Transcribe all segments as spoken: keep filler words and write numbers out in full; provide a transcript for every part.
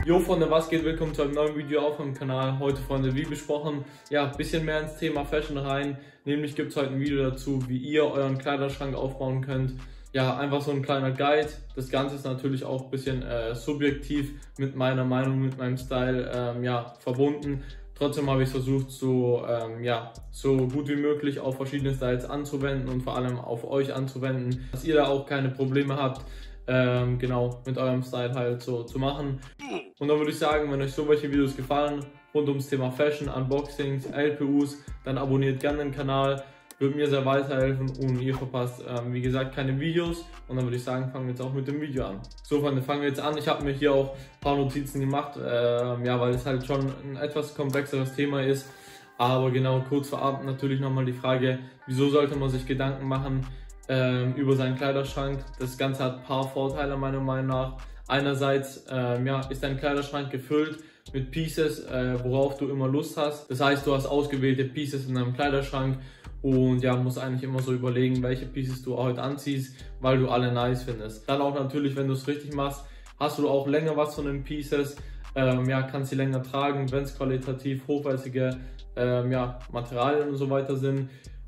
Jo Freunde, was geht? Willkommen zu einem neuen Video auf meinem Kanal. Heute, Freunde, wie besprochen, ja, ein bisschen mehr ins Thema Fashion rein. Nämlich gibt es heute ein Video dazu, wie ihr euren Kleiderschrank aufbauen könnt. Ja, einfach so ein kleiner Guide. Das Ganze ist natürlich auch ein bisschen äh, subjektiv mit meiner Meinung, mit meinem Style ähm, ja, verbunden. Trotzdem habe ich versucht, so, ähm, ja, so gut wie möglich auf verschiedene Styles anzuwenden und vor allem auf euch anzuwenden, dass ihr da auch keine Probleme habt, ähm, genau, mit eurem Style halt so zu machen. Und dann würde ich sagen, wenn euch so welche Videos gefallen, rund ums Thema Fashion, Unboxings, L P Us, dann abonniert gerne den Kanal, würde mir sehr weiterhelfen und ihr verpasst, ähm, wie gesagt, keine Videos. Und dann würde ich sagen, fangen wir jetzt auch mit dem Video an. So Freunde, fangen wir jetzt an. Ich habe mir hier auch ein paar Notizen gemacht, ähm, ja, weil es halt schon ein etwas komplexeres Thema ist. Aber genau, kurz vorab natürlich nochmal die Frage, wieso sollte man sich Gedanken machen ähm, über seinen Kleiderschrank? Das Ganze hat ein paar Vorteile meiner Meinung nach. Einerseits ähm, ja, ist dein Kleiderschrank gefüllt mit Pieces, äh, worauf du immer Lust hast. Das heißt, du hast ausgewählte Pieces in deinem Kleiderschrank und ja, musst eigentlich immer so überlegen, welche Pieces du heute anziehst, weil du alle nice findest. Dann auch natürlich, wenn du es richtig machst, hast du auch länger was von den Pieces, ähm, ja, kannst sie länger tragen, wenn es qualitativ hochwertige ähm, ja, Materialien und so weiter sind.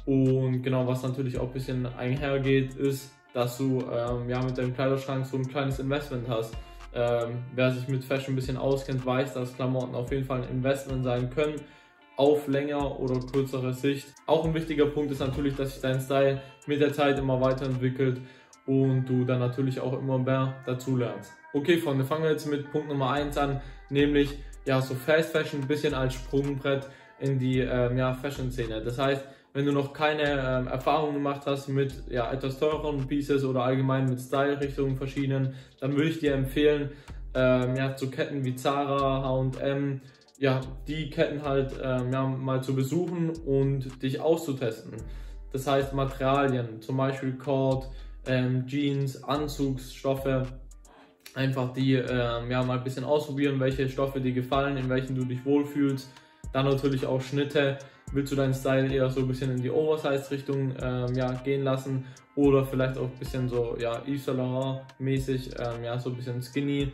Und genau, was natürlich auch ein bisschen einhergeht, ist, dass du ähm, ja, mit deinem Kleiderschrank so ein kleines Investment hast. Ähm, wer sich mit Fashion ein bisschen auskennt, weiß, dass Klamotten auf jeden Fall ein Investment sein können, auf länger oder kürzere Sicht. Auch ein wichtiger Punkt ist natürlich, dass sich dein Style mit der Zeit immer weiterentwickelt und du dann natürlich auch immer mehr dazu lernst. Okay Freunde, fangen wir jetzt mit Punkt Nummer eins an, nämlich ja, so Fast Fashion ein bisschen als Sprungbrett in die ähm, ja, Fashion-Szene. Das heißt, wenn du noch keine ähm, Erfahrung gemacht hast mit ja, etwas teureren Pieces oder allgemein mit Style-Richtungen verschiedenen, dann würde ich dir empfehlen, ähm, ja, zu Ketten wie Zara, H und M, ja, die Ketten halt ähm, ja, mal zu besuchen und dich auszutesten. Das heißt Materialien, zum Beispiel Cord, ähm, Jeans, Anzugsstoffe, einfach die ähm, ja, mal ein bisschen ausprobieren, welche Stoffe dir gefallen, in welchen du dich wohlfühlst. Dann natürlich auch Schnitte. Willst du deinen Style eher so ein bisschen in die Oversize-Richtung ähm, ja, gehen lassen oder vielleicht auch ein bisschen so ja, Yves Saint Laurent mäßig, ähm, ja, so ein bisschen skinny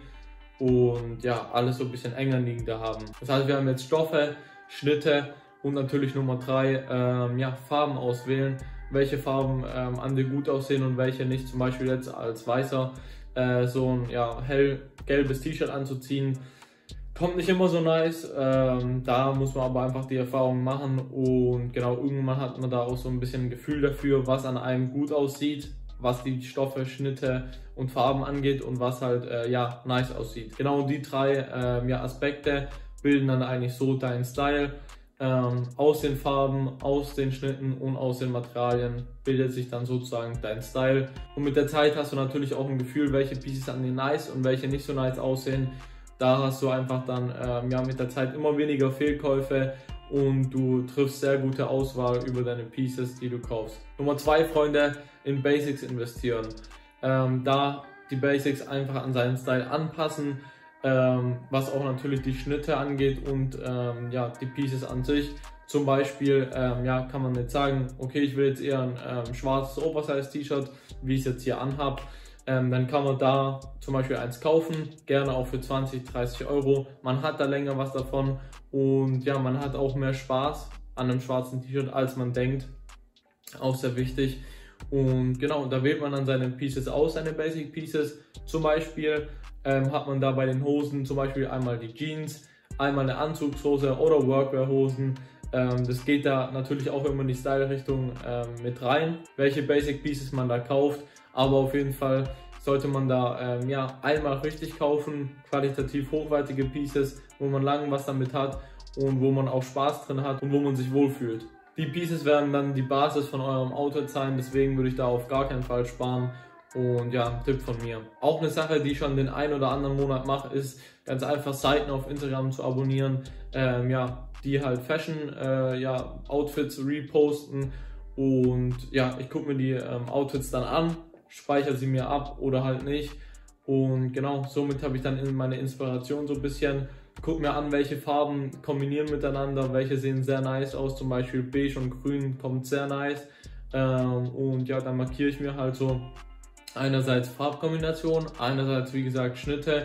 und ja, alles so ein bisschen enger liegender haben. Das heißt, wir haben jetzt Stoffe, Schnitte und natürlich Nummer drei, ähm, ja, Farben auswählen, welche Farben ähm, an dir gut aussehen und welche nicht. Zum Beispiel jetzt als Weißer äh, so ein ja, hellgelbes T-Shirt anzuziehen. Kommt nicht immer so nice, ähm, da muss man aber einfach die Erfahrung machen und genau, irgendwann hat man da auch so ein bisschen ein Gefühl dafür, was an einem gut aussieht, was die Stoffe, Schnitte und Farben angeht und was halt äh, ja, nice aussieht. Genau die drei ähm, ja, Aspekte bilden dann eigentlich so deinen Style. Ähm, aus den Farben, aus den Schnitten und aus den Materialien bildet sich dann sozusagen dein Style. Und mit der Zeit hast du natürlich auch ein Gefühl, welche Pieces an dir nice und welche nicht so nice aussehen. Da hast du einfach dann ähm, ja, mit der Zeit immer weniger Fehlkäufe und du triffst sehr gute Auswahl über deine Pieces, die du kaufst. Nummer zwei, Freunde, in Basics investieren. Ähm, da die Basics einfach an seinen Style anpassen, ähm, was auch natürlich die Schnitte angeht und ähm, ja, die Pieces an sich. Zum Beispiel ähm, ja, kann man jetzt sagen, okay, ich will jetzt eher ein ähm, schwarzes Oversize-T-Shirt, wie ich es jetzt hier anhabe. Ähm, dann kann man da zum Beispiel eins kaufen, gerne auch für zwanzig, dreißig Euro. Man hat da länger was davon und ja, man hat auch mehr Spaß an einem schwarzen T-Shirt, als man denkt. Auch sehr wichtig. Und genau, da wählt man dann seine Pieces aus, seine Basic Pieces. Zum Beispiel ähm, hat man da bei den Hosen zum Beispiel einmal die Jeans, einmal eine Anzugshose oder Workwear-Hosen. Ähm, das geht da natürlich auch immer in die Style-Richtung ähm, mit rein, welche Basic Pieces man da kauft. Aber auf jeden Fall sollte man da ähm, ja, einmal richtig kaufen, qualitativ hochwertige Pieces, wo man lange was damit hat und wo man auch Spaß drin hat und wo man sich wohlfühlt. Die Pieces werden dann die Basis von eurem Outfit sein, deswegen würde ich da auf gar keinen Fall sparen. Und ja, ein Tipp von mir. Auch eine Sache, die ich schon den einen oder anderen Monat mache, ist ganz einfach Seiten auf Instagram zu abonnieren, ähm, ja, die halt Fashion äh, ja, Outfits reposten. Und ja, ich gucke mir die ähm, Outfits dann an, speichere sie mir ab oder halt nicht. Und genau, somit habe ich dann meine Inspiration so ein bisschen. Guck mir an, welche Farben kombinieren miteinander, welche sehen sehr nice aus, zum Beispiel beige und grün kommt sehr nice. Ähm, und ja, dann markiere ich mir halt so einerseits Farbkombination, einerseits wie gesagt Schnitte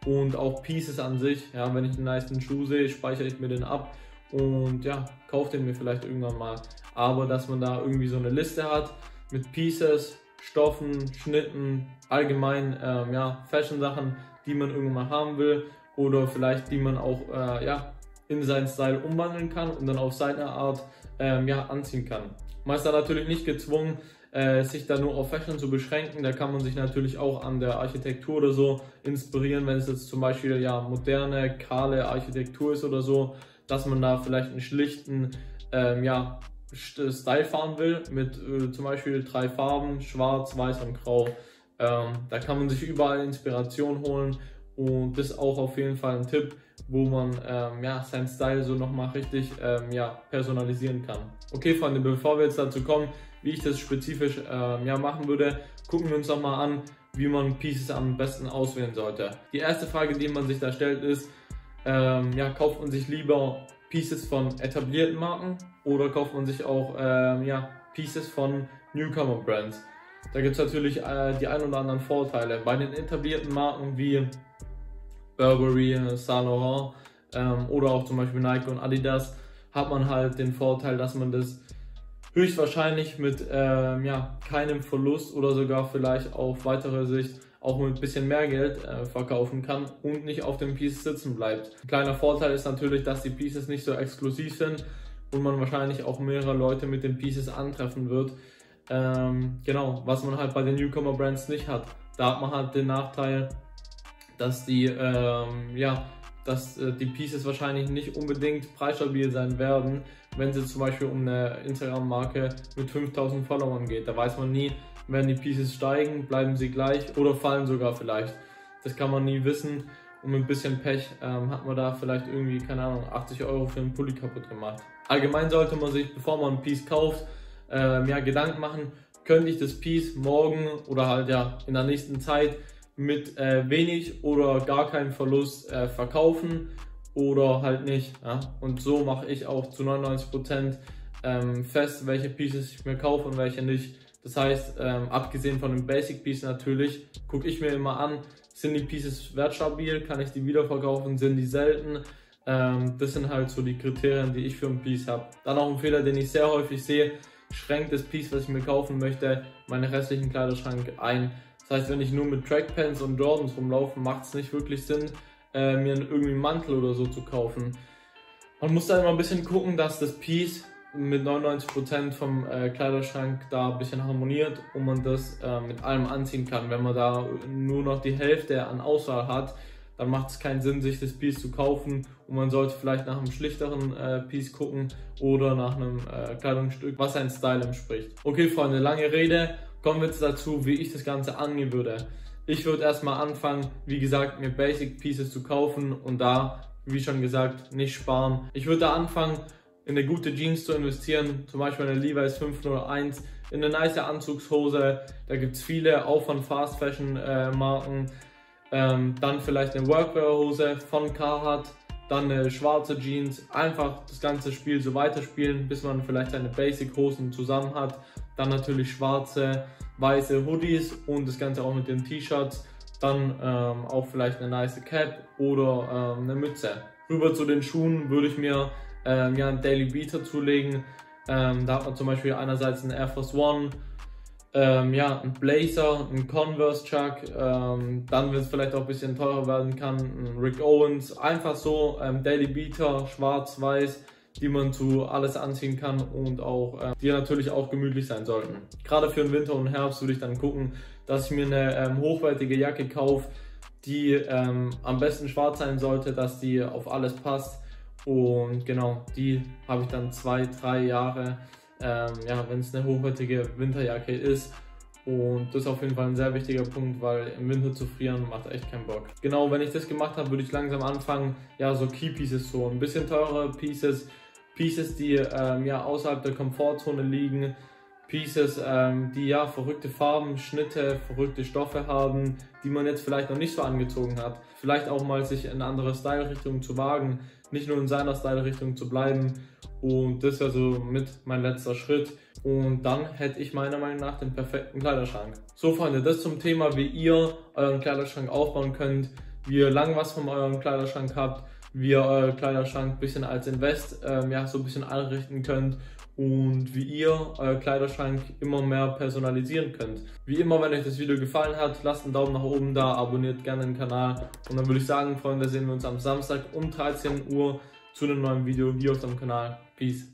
und auch Pieces an sich. Ja, wenn ich einen niceen Schuh sehe, speichere ich mir den ab und ja, kaufe den mir vielleicht irgendwann mal. Aber dass man da irgendwie so eine Liste hat mit Pieces, Stoffen, Schnitten, allgemein ähm, ja, Fashion-Sachen, die man irgendwann mal haben will oder vielleicht die man auch äh, ja, in seinen Style umwandeln kann und dann auf seine Art ähm, ja, anziehen kann. Man ist da natürlich nicht gezwungen, äh, sich da nur auf Fashion zu beschränken. Da kann man sich natürlich auch an der Architektur oder so inspirieren, wenn es jetzt zum Beispiel ja moderne, kahle Architektur ist oder so, dass man da vielleicht einen schlichten ähm, ja, Style fahren will mit äh, zum Beispiel drei Farben, schwarz, weiß und grau. Ähm, da kann man sich überall Inspiration holen und das ist auch auf jeden Fall ein Tipp, wo man ähm, ja, seinen Style so nochmal richtig ähm, ja, personalisieren kann. Okay Freunde, bevor wir jetzt dazu kommen, wie ich das spezifisch ähm, ja, machen würde, gucken wir uns noch mal an, wie man Pieces am besten auswählen sollte. Die erste Frage, die man sich da stellt, ist, ähm, ja, kauft man sich lieber Pieces von etablierten Marken oder kauft man sich auch ähm, ja, Pieces von Newcomer Brands? Da gibt es natürlich äh, die ein oder anderen Vorteile. Bei den etablierten Marken wie Burberry, Saint Laurent ähm, oder auch zum Beispiel Nike und Adidas hat man halt den Vorteil, dass man das höchstwahrscheinlich mit ähm, ja, keinem Verlust oder sogar vielleicht auf weitere Sicht auch mit ein bisschen mehr Geld äh, verkaufen kann und nicht auf den Pieces sitzen bleibt. Ein kleiner Vorteil ist natürlich, dass die Pieces nicht so exklusiv sind und man wahrscheinlich auch mehrere Leute mit den Pieces antreffen wird. Ähm, genau, was man halt bei den Newcomer Brands nicht hat. Da hat man halt den Nachteil, dass die, ähm, ja, dass äh, die Pieces wahrscheinlich nicht unbedingt preisstabil sein werden, wenn es zum Beispiel um eine Instagram-Marke mit fünftausend Followern geht. Da weiß man nie, werden die Pieces steigen, bleiben sie gleich oder fallen sogar vielleicht. Das kann man nie wissen und mit ein bisschen Pech ähm, hat man da vielleicht irgendwie, keine Ahnung, achtzig Euro für einen Pulli kaputt gemacht. Allgemein sollte man sich, bevor man ein Piece kauft, ähm, ja, Gedanken machen, könnte ich das Piece morgen oder halt ja in der nächsten Zeit mit äh, wenig oder gar keinem Verlust äh, verkaufen oder halt nicht. Ja? Und so mache ich auch zu neunundneunzig Prozent ähm, fest, welche Pieces ich mir kaufe und welche nicht. Das heißt, ähm, abgesehen von den Basic Pieces natürlich, gucke ich mir immer an, sind die Pieces wertstabil, kann ich die wiederverkaufen, sind die selten. Ähm, das sind halt so die Kriterien, die ich für ein Piece habe. Dann auch ein Fehler, den ich sehr häufig sehe, schränkt das Piece, was ich mir kaufen möchte, meinen restlichen Kleiderschrank ein. Das heißt, wenn ich nur mit Trackpants und Jordans rumlaufe, macht es nicht wirklich Sinn, äh, mir irgendwie einen Mantel oder so zu kaufen. Man muss da immer ein bisschen gucken, dass das Piece mit neunundneunzig Prozent vom äh, Kleiderschrank da ein bisschen harmoniert und man das äh, mit allem anziehen kann. Wenn man da nur noch die Hälfte an Auswahl hat, dann macht es keinen Sinn, sich das Piece zu kaufen und man sollte vielleicht nach einem schlichteren äh, Piece gucken oder nach einem äh, Kleidungsstück, was seinem Style entspricht. Okay Freunde, lange Rede. Kommen wir jetzt dazu, wie ich das Ganze angehen würde. Ich würde erstmal anfangen, wie gesagt, mir Basic Pieces zu kaufen und da, wie schon gesagt, nicht sparen. Ich würde da anfangen, in eine gute Jeans zu investieren, zum Beispiel eine Levi's fünf null eins, in eine nice Anzugshose, da gibt es viele, auch von Fast Fashion äh, Marken. Ähm, dann vielleicht eine Workwear-Hose von Carhartt, dann eine schwarze Jeans, einfach das ganze Spiel so weiterspielen, bis man vielleicht seine Basic-Hosen zusammen hat. Dann natürlich schwarze, weiße Hoodies und das Ganze auch mit den T-Shirts. Dann ähm, auch vielleicht eine nice Cap oder ähm, eine Mütze. Rüber zu den Schuhen würde ich mir ähm, ja, einen Daily Beater zulegen. Ähm, da hat man zum Beispiel einerseits einen Air Force One, ähm, ja, einen Blazer, einen Converse Chuck, ähm, dann, wenn es vielleicht auch ein bisschen teurer werden kann, einen Rick Owens. Einfach so ähm, Daily Beater, schwarz-weiß, die man zu alles anziehen kann und auch äh, die natürlich auch gemütlich sein sollten. Gerade für den Winter und Herbst würde ich dann gucken, dass ich mir eine ähm, hochwertige Jacke kaufe, die ähm, am besten schwarz sein sollte, dass die auf alles passt. Und genau, die habe ich dann zwei, drei Jahre, ähm, ja, wenn es eine hochwertige Winterjacke ist. Und das ist auf jeden Fall ein sehr wichtiger Punkt, weil im Winter zu frieren macht echt keinen Bock. Genau, wenn ich das gemacht habe, würde ich langsam anfangen, ja, so Key Pieces zu holen. Ein bisschen teurere Pieces, Pieces, die ähm, ja außerhalb der Komfortzone liegen, Pieces, ähm, die ja verrückte Farben, Schnitte, verrückte Stoffe haben, die man jetzt vielleicht noch nicht so angezogen hat. Vielleicht auch mal sich in eine andere Style-Richtung zu wagen, nicht nur in seiner Style-Richtung zu bleiben. Und das wäre so mit mein letzter Schritt. Und dann hätte ich meiner Meinung nach den perfekten Kleiderschrank. So Freunde, das zum Thema, wie ihr euren Kleiderschrank aufbauen könnt. wie ihr lang was von eurem Kleiderschrank habt, wie ihr euren Kleiderschrank ein bisschen als Invest ähm, ja, so ein bisschen einrichten könnt und wie ihr euer Kleiderschrank immer mehr personalisieren könnt. Wie immer, wenn euch das Video gefallen hat, lasst einen Daumen nach oben da, abonniert gerne den Kanal und dann würde ich sagen, Freunde, sehen wir uns am Samstag um dreizehn Uhr zu einem neuen Video hier auf dem Kanal. Peace.